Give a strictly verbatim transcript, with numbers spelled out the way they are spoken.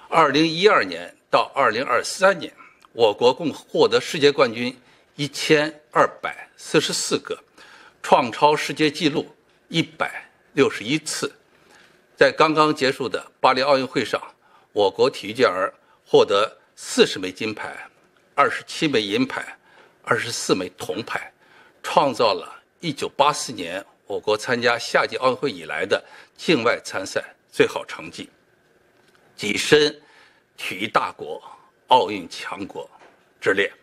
二零一二年到二零二三年，我国共获得世界冠军一千二百四十四个，创超世界纪录一百六十一次。在刚刚结束的巴黎奥运会上，我国体育健儿获得四十枚金牌、二十七枚银牌、二十四枚铜牌，创造了一九八四年我国参加夏季奥运会以来的境外参赛最好成绩，跻身体育大国、奥运强国之列。